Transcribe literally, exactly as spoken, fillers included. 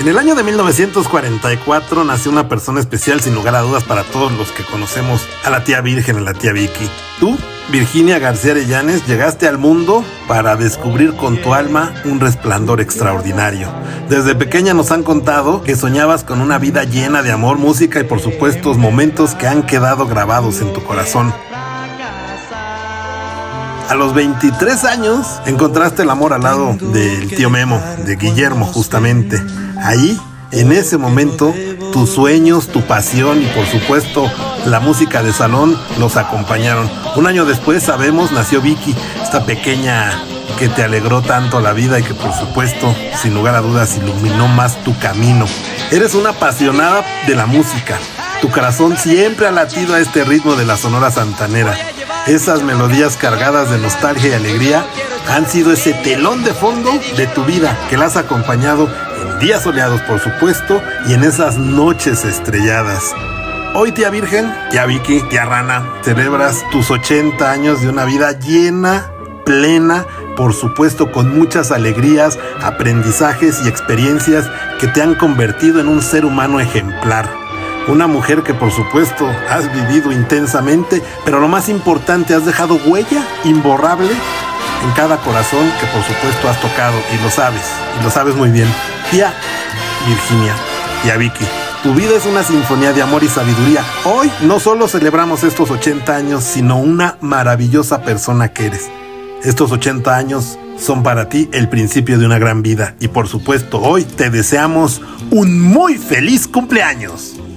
En el año de mil novecientos cuarenta y cuatro nació una persona especial sin lugar a dudas para todos los que conocemos a la tía Virgen, a la tía Vicky. Tú, Virginia García Arellanes, llegaste al mundo para descubrir con tu alma un resplandor extraordinario. Desde pequeña nos han contado que soñabas con una vida llena de amor, música y por supuesto momentos que han quedado grabados en tu corazón. A los veintitrés años encontraste el amor al lado del tío Memo, de Guillermo justamente. Ahí, en ese momento, tus sueños, tu pasión y por supuesto la música de salón los acompañaron. Un año después, sabemos, nació Vicky, esta pequeña que te alegró tanto la vida y que por supuesto, sin lugar a dudas, iluminó más tu camino. Eres una apasionada de la música. Tu corazón siempre ha latido a este ritmo de la Sonora Santanera. Esas melodías cargadas de nostalgia y alegría han sido ese telón de fondo de tu vida que la has acompañado en días soleados, por supuesto, y en esas noches estrelladas. Hoy, tía Virgen, tía Vicky, tía Rana, celebras tus ochenta años de una vida llena, plena, por supuesto con muchas alegrías, aprendizajes y experiencias que te han convertido en un ser humano ejemplar. Una mujer que por supuesto has vivido intensamente, pero lo más importante, has dejado huella imborrable en cada corazón que por supuesto has tocado, y lo sabes, y lo sabes muy bien. Tía Virginia, tía Vicky, tu vida es una sinfonía de amor y sabiduría. Hoy no solo celebramos estos ochenta años, sino una maravillosa persona que eres. Estos ochenta años son para ti el principio de una gran vida, y por supuesto hoy te deseamos un muy feliz cumpleaños.